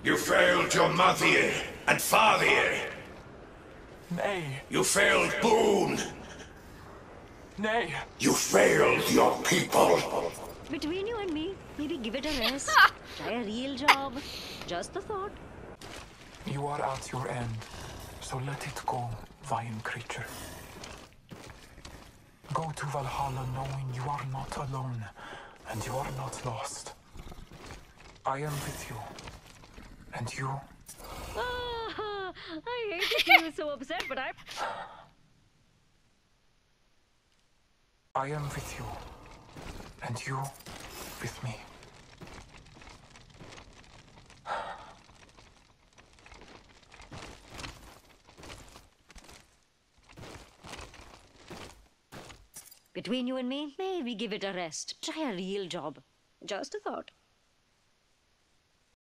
You failed your mother and father. Nay. You failed Boone. Nay. You failed your people. Between you and me, maybe give it a rest. Try a real job. Just the thought. You are at your end, so let it go, vine creature. Go to Valhalla knowing you are not alone, and you are not lost. I am with you. And you? Ah, I hate to feel so upset, but I am with you. And you with me. Between you and me, maybe give it a rest. Try a real job. Just a thought.